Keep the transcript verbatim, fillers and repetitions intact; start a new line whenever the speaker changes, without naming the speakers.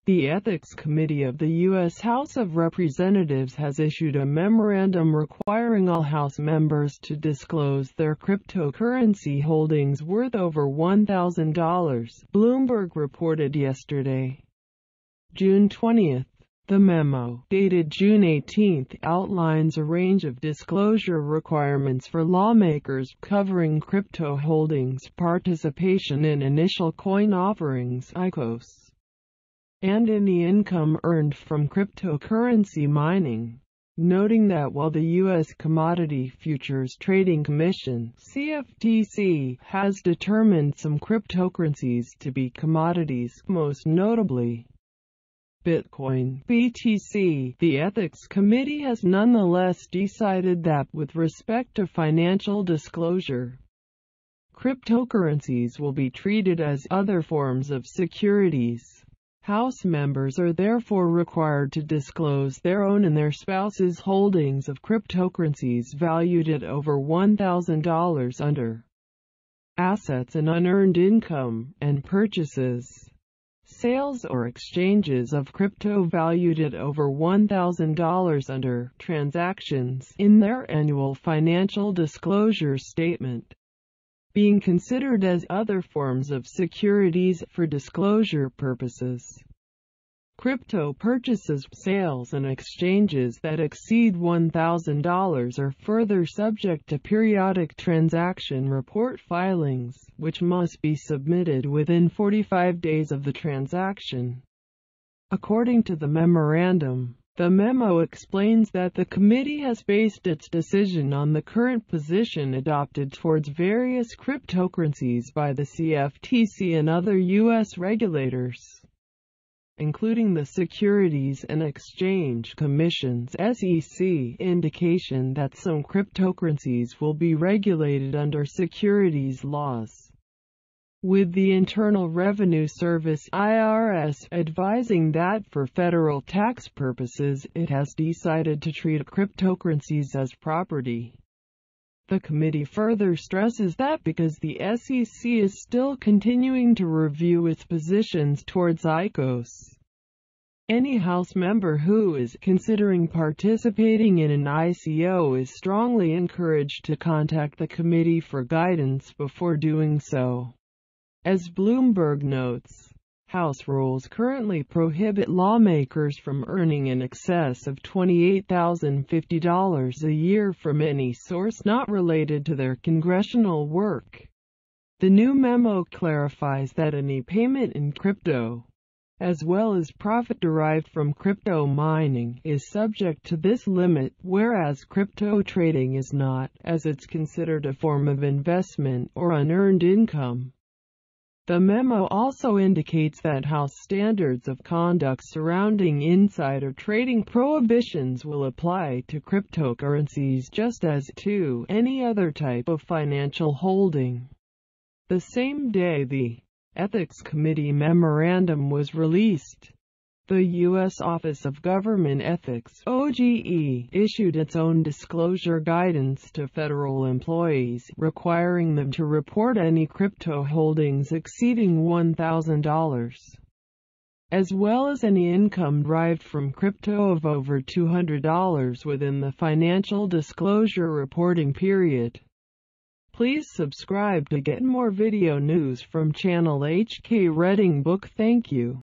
The Ethics Committee of the U S House of Representatives has issued a memorandum requiring all House members to disclose their cryptocurrency holdings worth over one thousand dollars, Bloomberg reported yesterday, June twentieth. The memo, dated June eighteenth, outlines a range of disclosure requirements for lawmakers, covering crypto holdings, participation in initial coin offerings (I C O S), and any income earned from cryptocurrency mining, noting that while the U S Commodity Futures Trading Commission (C F T C) has determined some cryptocurrencies to be commodities, most notably Bitcoin (B T C), the Ethics Committee has nonetheless decided that, with respect to financial disclosure, cryptocurrencies will be treated as other forms of securities. House members are therefore required to disclose their own and their spouse's holdings of cryptocurrencies valued at over one thousand dollars under assets and unearned income, and purchases, sales or exchanges of crypto valued at over one thousand dollars under transactions in their annual financial disclosure statement, being considered as other forms of securities for disclosure purposes. Crypto purchases, sales and exchanges that exceed one thousand dollars are further subject to periodic transaction report filings, which must be submitted within forty-five days of the transaction. According to the memorandum, the memo explains that the committee has based its decision on the current position adopted towards various cryptocurrencies by the C F T C and other U S regulators, including the Securities and Exchange Commission's S E C indication that some cryptocurrencies will be regulated under securities laws, with the Internal Revenue Service I R S advising that for federal tax purposes it has decided to treat cryptocurrencies as property. The committee further stresses that because the S E C is still continuing to review its positions towards I C O S, any House member who is considering participating in an I C O is strongly encouraged to contact the committee for guidance before doing so. As Bloomberg notes, House rules currently prohibit lawmakers from earning in excess of twenty-eight thousand fifty dollars a year from any source not related to their congressional work. The new memo clarifies that any payment in crypto, as well as profit derived from crypto mining, is subject to this limit, whereas crypto trading is not, as it's considered a form of investment or unearned income. The memo also indicates that House standards of conduct surrounding insider trading prohibitions will apply to cryptocurrencies just as to any other type of financial holding. The same day the Ethics Committee memorandum was released, the U S Office of Government Ethics (O G E) issued its own disclosure guidance to federal employees, requiring them to report any crypto holdings exceeding one thousand dollars, as well as any income derived from crypto of over two hundred dollars within the financial disclosure reporting period. Please subscribe to get more video news from channel H K Reading Book. Thank you.